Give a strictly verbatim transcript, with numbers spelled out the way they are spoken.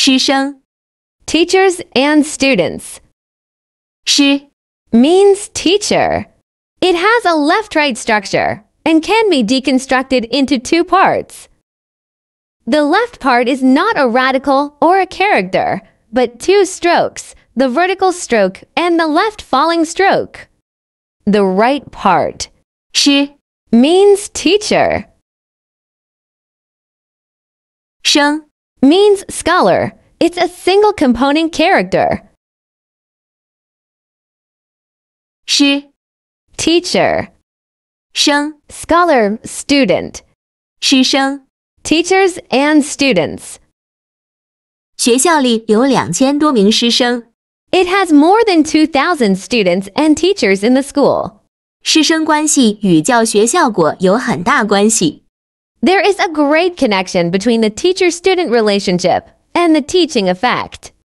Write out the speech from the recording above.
师生 Teachers and students. 师 Means teacher. It has a left-right structure and can be deconstructed into two parts. The left part is not a radical or a character, but two strokes, the vertical stroke and the left falling stroke. The right part 师 means teacher. 生 Means scholar. It's a single component character. 师 Teacher. 生 Scholar, student. 师生 Teachers and students. 学校里有两千多名师生， It has more than two thousand students and teachers in the school. 师生关系与教学效果有很大关系。 There is a great connection between the teacher-student relationship and the teaching effect.